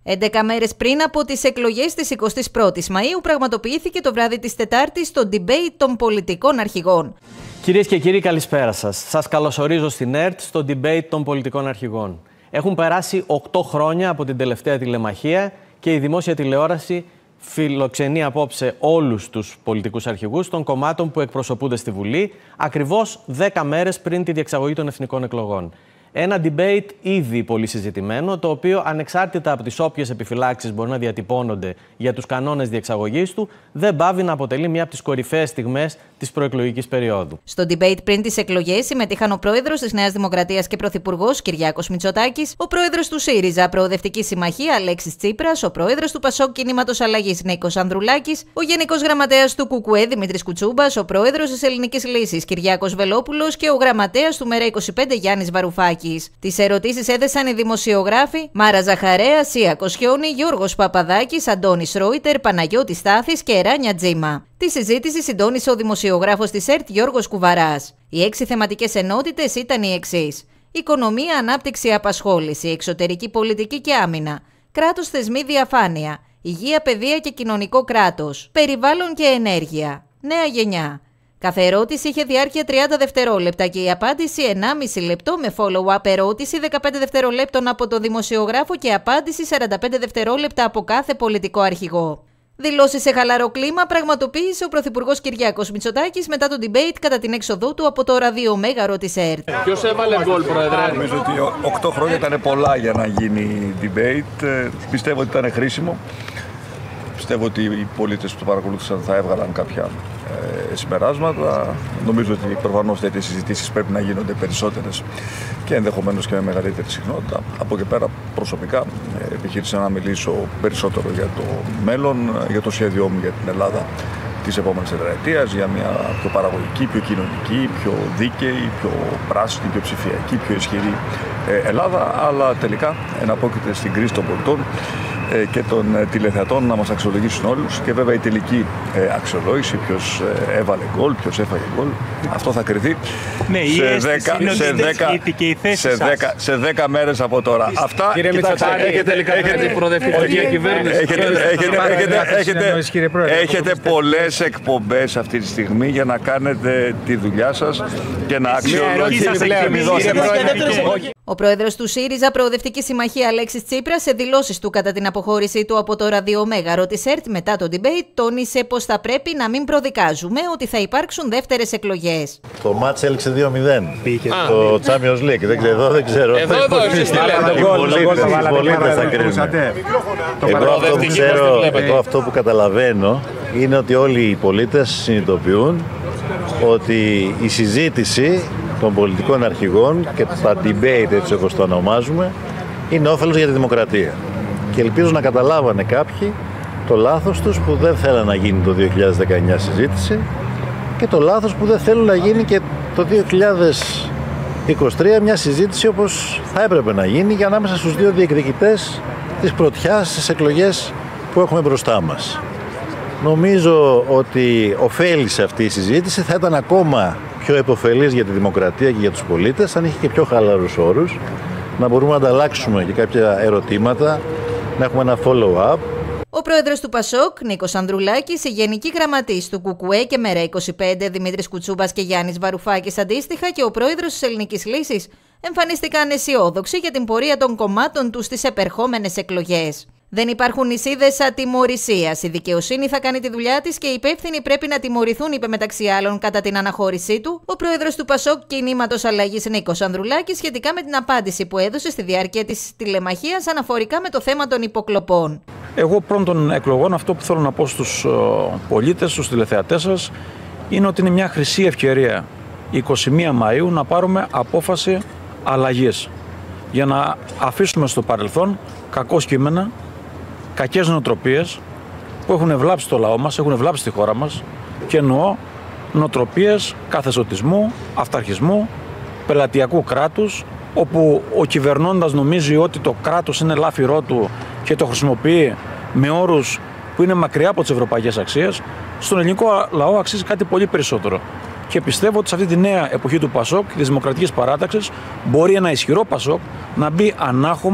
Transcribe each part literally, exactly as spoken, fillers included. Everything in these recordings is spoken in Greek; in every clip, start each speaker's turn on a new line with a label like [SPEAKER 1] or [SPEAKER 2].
[SPEAKER 1] έντεκα μέρες πριν από τις εκλογές της εικοστής πρώτης Μαΐου, πραγματοποιήθηκε το βράδυ της Τετάρτης το debate των πολιτικών αρχηγών.
[SPEAKER 2] Κυρίες και κύριοι, καλησπέρα σας. Σας καλωσορίζω στην ΕΡΤ στο debate των πολιτικών αρχηγών. Έχουν περάσει οκτώ χρόνια από την τελευταία τηλεμαχία και η δημόσια τηλεόραση φιλοξενεί απόψε όλους τους πολιτικούς αρχηγούς των κομμάτων που εκπροσωπούνται στη Βουλή, ακριβώς δέκα μέρες πριν τη διεξαγωγή των εθνικών εκλογών. Ένα debate ήδη πολύ συζητημένο, το οποίο ανεξάρτητα από τις όποιες επιφυλάξεις μπορεί να διατυπώνονται για τους κανόνες διεξαγωγής του, δεν πάβει να αποτελεί μια από τις κορυφαίες στιγμές της προεκλογικής περίοδου.
[SPEAKER 1] Στο debate πριν τις εκλογές συμμετείχαν ο πρόεδρος της Νέας Δημοκρατίας και πρωθυπουργός Κυριάκος Μητσοτάκης, ο πρόεδρος του ΣΥΡΙΖΑ Προοδευτική Συμμαχία Αλέξης Τσίπρας, ο πρόεδρος του ΠΑΣΟΚ Κινήματος Αλλαγής Νίκος Ανδρουλάκης, ο γενικός γραμματέας του ΚΚΕ Δημήτρης Κουτσούμπας, ο πρόεδρος της Ελληνικής Λύσης Κυριάκος Βελόπουλος και ο γραμματέας του ΜΕΡΑ είκοσι πέντε Γιάννης Βαρουφάκης. Τις ερωτήσεις έθεσαν οι δημοσιογράφοι Μάρα Ζαχαρέα, Σία Κοσιόνη, Γιώργος Παπαδάκης, Αντώνης Ρόιτερ, Παναγιώτης Στάθης και Ράνια Τζίμα. Τη συζήτηση συντόνισε ο δημοσιογράφος της ΕΡΤ Γιώργος Κουβαράς. Οι έξι θεματικές ενότητες ήταν οι εξής: οικονομία, ανάπτυξη, απασχόληση, εξωτερική πολιτική και άμυνα, κράτος, θεσμοί, διαφάνεια, υγεία, παιδεία και κοινωνικό κράτος, περιβάλλον και ενέργεια, νέα γενιά. Κάθε ερώτηση είχε διάρκεια τριάντα δευτερόλεπτα και η απάντηση ενάμιση λεπτό με follow-up ερώτηση δεκαπέντε δευτερολέπτων από τον δημοσιογράφο και απάντηση σαράντα πέντε δευτερόλεπτα από κάθε πολιτικό αρχηγό. Δηλώσεις σε χαλαρό κλίμα πραγματοποίησε ο πρωθυπουργός Κυριάκος Μητσοτάκης μετά το debate κατά την έξοδό του από το ραδιομέγαρο της ΕΡΤ.
[SPEAKER 3] Ποιος έβαλε γκολ, Πρόεδρε?
[SPEAKER 4] Νομίζω ότι οκτώ χρόνια ήταν πολλά για να γίνει debate. Πιστεύω ότι ήταν χρήσιμο. Πιστεύω ότι οι πολίτες που το παρακολούθησαν θα έβγαλαν κάποια ε, συμπεράσματα. Νομίζω ότι προφανώς τέτοιες συζητήσεις πρέπει να γίνονται περισσότερες και ενδεχομένως και με μεγαλύτερη συχνότητα. Από εκεί πέρα προσωπικά ε, επιχείρησα να μιλήσω περισσότερο για το μέλλον, για το σχέδιό μου για την Ελλάδα της επόμενης τετραετίας, για μια πιο παραγωγική, πιο κοινωνική, πιο δίκαιη, πιο πράσινη, πιο ψηφιακή, πιο ισχυρή ε, Ελλάδα, αλλά τελικά εναπόκειται στην κρίση των πολιτών και των τηλεθεατών να μας αξιολογήσουν όλους και βέβαια η τελική ε, αξιολόγηση, ποιος ε, έβαλε γκολ, ποιος έφαγε γκολ, αυτό θα κρυθεί
[SPEAKER 5] ναι,
[SPEAKER 4] σε, δέκα, σε, δέκα, σε, δέκα, σε δέκα μέρες από τώρα. Αυτά,
[SPEAKER 3] κύριε Μητσοτάκη, έχετε την προοδευτική κυβέρνηση.
[SPEAKER 4] Έχετε πολλές εκπομπές αυτή τη στιγμή για να κάνετε τη δουλειά σας και να αξιολογήσετε.
[SPEAKER 1] Ο πρόεδρος του ΣΥΡΙΖΑ Προοδευτική Συμμαχία Αλέξης Τσίπρας, σε δηλώσεις του κατά την αποχώρησή του από το ραδιομέγαρο της ΕΡΤ μετά το debate, τόνισε πως θα πρέπει να μην προδικάζουμε ότι θα υπάρξουν δεύτερες εκλογές.
[SPEAKER 6] Το μάτς έληξε δύο μηδέν. Το Champions League. Δεν ξέρω, δεν ξέρω.
[SPEAKER 3] Εδώ, εδώ, εσείς τι λέτε.
[SPEAKER 6] Οι πολίτες θα κρίνουν. Εγώ αυτό που καταλαβαίνω είναι ότι όλοι οι πολίτες συνειδητοποιούν ότι η συζήτηση των πολιτικών αρχηγών και τα debate, έτσι όπως το ονομάζουμε, είναι όφελος για τη δημοκρατία. Και ελπίζω να καταλάβανε κάποιοι το λάθος τους που δεν θέλουν να γίνει το δύο χιλιάδες δεκαεννιά συζήτηση και το λάθος που δεν θέλουν να γίνει και το δύο χιλιάδες είκοσι τρία μια συζήτηση όπως θα έπρεπε να γίνει για ανάμεσα στους δύο διεκδικητές της πρωτιάς στις εκλογές που έχουμε μπροστά μας. Νομίζω ότι ωφέλησε αυτή η συζήτηση, θα ήταν ακόμα πιο επωφελής για τη δημοκρατία και για τους πολίτες αν είχε και πιο χαλαρούς όρους, να μπορούμε να ανταλλάξουμε και κάποια ερωτήματα, να έχουμε ένα follow-up.
[SPEAKER 1] Ο πρόεδρος του ΠΑΣΟΚ, Νίκος Ανδρουλάκης, οι γενικοί γραμματείς του ΚΚΕ και ΜΕΡΑ είκοσι πέντε, Δημήτρης Κουτσούμπας και Γιάννης Βαρουφάκης αντίστοιχα, και ο πρόεδρος της Ελληνικής Λύσης εμφανίστηκαν αισιόδοξοι για την πορεία των κομμάτων τους στις επερχόμενες εκλογές. Δεν υπάρχουν νησίδες ατιμωρησίας. Η δικαιοσύνη θα κάνει τη δουλειά της και οι υπεύθυνοι πρέπει να τιμωρηθούν, είπε μεταξύ άλλων κατά την αναχώρησή του ο πρόεδρος του ΠΑΣΟΚ Κινήματος Αλλαγής Νίκος Ανδρουλάκης σχετικά με την απάντηση που έδωσε στη διάρκεια της τηλεμαχίας αναφορικά με το θέμα των υποκλοπών.
[SPEAKER 5] Εγώ πρώτον των εκλογών αυτό που θέλω να πω στους πολίτες, στους τηλεθεατές σας, είναι ότι είναι μια χρυσή ευκαιρία εικοστή πρώτη Μαΐου να πάρουμε απόφαση αλλαγής για να αφήσουμε στο παρελθόν κακό κείμενα, κακές νοοτροπίες που έχουν βλάψει το λαό μας, έχουν βλάψει τη χώρα μας, και εννοώ νοοτροπίες καθεστωτισμού, αυταρχισμού, πελατειακού κράτους, όπου ο κυβερνώντας νομίζει ότι το κράτος είναι λάφυρό του και το χρησιμοποιεί με όρους που είναι μακριά από τις ευρωπαϊκές αξίες. Στον ελληνικό λαό αξίζει κάτι πολύ περισσότερο. Και πιστεύω ότι σε αυτή τη νέα εποχή του ΠΑΣΟΚ και της Δημοκρατικής Παράταξης μπορεί ένα ισχυρό ΠΑΣΟΚ να μπει ανάχωμα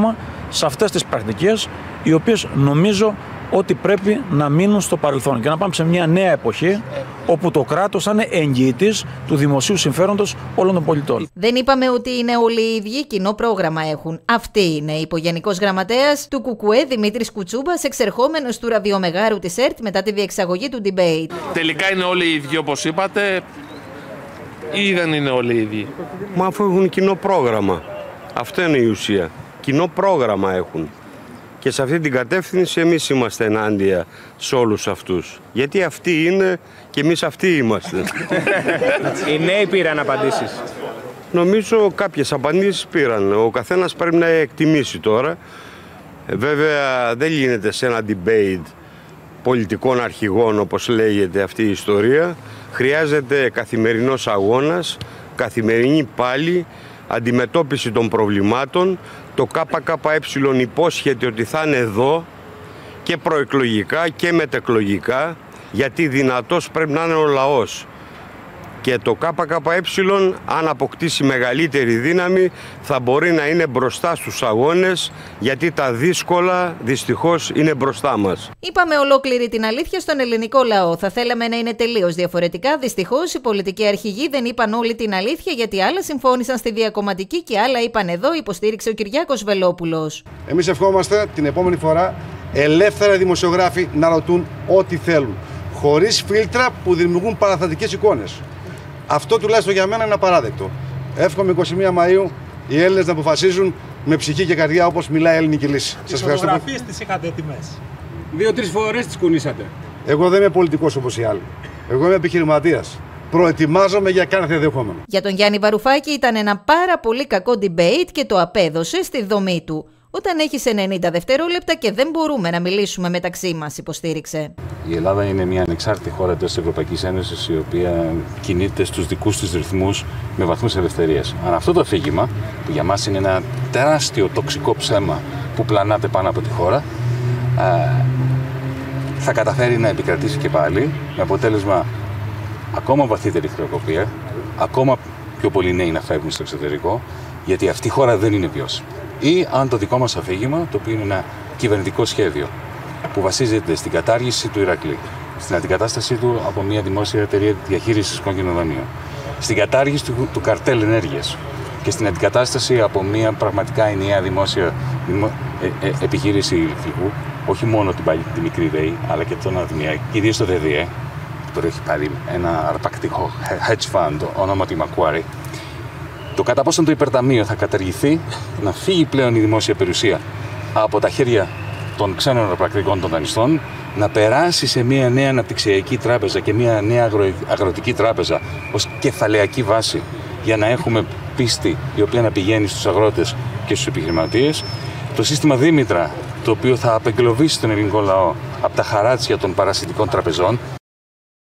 [SPEAKER 5] σε αυτές τις πρακτικές, οι οποίες νομίζω ότι πρέπει να μείνουν στο παρελθόν και να πάμε σε μια νέα εποχή όπου το κράτος θα είναι εγγυητής του δημοσίου συμφέροντος όλων των πολιτών.
[SPEAKER 1] Δεν είπαμε ότι είναι όλοι οι ίδιοι, κοινό πρόγραμμα έχουν. Αυτή είναι, είπε ο Γενικός Γραμματέας του ΚΚΕ Δημήτρης Κουτσούμπας, εξερχόμενος του ραδιομεγάρου της ΕΡΤ μετά τη διεξαγωγή του debate.
[SPEAKER 3] Τελικά είναι όλοι οι ίδιοι όπως είπατε ή δεν είναι όλοι οι ίδιοι?
[SPEAKER 7] Μα αφού έχουν κοινό πρόγραμμα. Αυτό είναι η ουσία. Κοινό πρόγραμμα έχουν. Και σε αυτή την κατεύθυνση εμείς είμαστε ενάντια σε όλους αυτούς. Γιατί αυτοί είναι και εμείς αυτοί είμαστε.
[SPEAKER 8] Οι νέοι πήραν απαντήσεις.
[SPEAKER 7] Νομίζω κάποιες απαντήσεις πήραν. Ο καθένας πρέπει να εκτιμήσει τώρα. Βέβαια δεν γίνεται σε ένα debate πολιτικών αρχηγών όπως λέγεται αυτή η ιστορία. Χρειάζεται καθημερινός αγώνας, καθημερινή πάλι, αντιμετώπιση των προβλημάτων. Το ΚΚΕ υπόσχεται ότι θα είναι εδώ και προεκλογικά και μετεκλογικά, γιατί δυνατός πρέπει να είναι ο λαός. Και το ΚΚΕ, αν αποκτήσει μεγαλύτερη δύναμη, θα μπορεί να είναι μπροστά στους αγώνες, γιατί τα δύσκολα δυστυχώς είναι μπροστά μας.
[SPEAKER 1] Είπαμε ολόκληρη την αλήθεια στον ελληνικό λαό. Θα θέλαμε να είναι τελείως διαφορετικά. Δυστυχώς οι πολιτικοί αρχηγοί δεν είπαν όλη την αλήθεια, γιατί άλλα συμφώνησαν στη διακομματική και άλλα είπαν εδώ, υποστήριξε ο Κυριάκος Βελόπουλος.
[SPEAKER 9] Εμείς ευχόμαστε την επόμενη φορά ελεύθερα δημοσιογράφοι να ρωτούν ό,τι θέλουν, χωρίς φίλτρα που δημιουργούν παραστατικές εικόνες. Αυτό τουλάχιστον για μένα είναι απαράδεκτο. Εύχομαι εικοστή πρώτη Μαΐου οι Έλληνες να αποφασίζουν με ψυχή και καρδιά όπως μιλάει η ελληνική λύση.
[SPEAKER 8] Τις φωτογραφίες τις είχατε έτοιμες. Δύο-τρεις φορές τις κουνήσατε.
[SPEAKER 9] Εγώ δεν είμαι πολιτικός όπως οι άλλοι. Εγώ είμαι επιχειρηματίας. Προετοιμάζομαι για κάθε ενδεχόμενο.
[SPEAKER 1] Για τον Γιάννη Βαρουφάκη ήταν ένα πάρα πολύ κακό debate και το απέδωσε στη δομή του. Όταν έχεις ενενήντα δευτερόλεπτα και δεν μπορούμε να μιλήσουμε μεταξύ μας, υποστήριξε.
[SPEAKER 10] Η Ελλάδα είναι μια ανεξάρτητη χώρα εντός της Ευρωπαϊκής Ένωσης, η οποία κινείται στους δικούς της ρυθμούς με βαθμούς ελευθερίας. Αν αυτό το αφήγημα, που για μας είναι ένα τεράστιο τοξικό ψέμα που πλανάται πάνω από τη χώρα, θα καταφέρει να επικρατήσει και πάλι, με αποτέλεσμα ακόμα βαθύτερη χρεοκοπία, ακόμα πιο πολλοί νέοι να φεύγουν στο εξωτερικό, γιατί αυτή η χώρα δεν είναι βιώσιμη. Ή αν το δικό μας αφήγημα, το οποίο είναι ένα κυβερνητικό σχέδιο που βασίζεται στην κατάργηση του Ηρακλή, στην αντικατάστασή του από μια δημόσια εταιρεία διαχείρισης κόκκινων δανείων, στην κατάργηση του, του καρτέλ ενέργειας και στην αντικατάσταση από μια πραγματικά ενιαία δημόσια δημο, ε, ε, επιχείρηση ηλεκτρικού, όχι μόνο την, την μικρή ΔΕΗ, αλλά και τον ΑΔΜΙΑ, κυρίως το ΔΔΕ, που τώρα έχει πάρει ένα αρπακτικό hedge fund, όνομα του Macquarie. Το κατά πόσον το υπερταμείο θα καταργηθεί, να φύγει πλέον η δημόσια περιουσία από τα χέρια των ξένων αρπακτικών των δανειστών, να περάσει σε μια νέα αναπτυξιακή τράπεζα και μια νέα αγρο... αγροτική τράπεζα ως κεφαλαιακή βάση, για να έχουμε πίστη η οποία να πηγαίνει στους αγρότες και στους επιχειρηματίες. Το σύστημα Δήμητρα, το οποίο θα απεγκλωβίσει τον ελληνικό λαό από τα χαράτσια των παρασιτικών τραπεζών.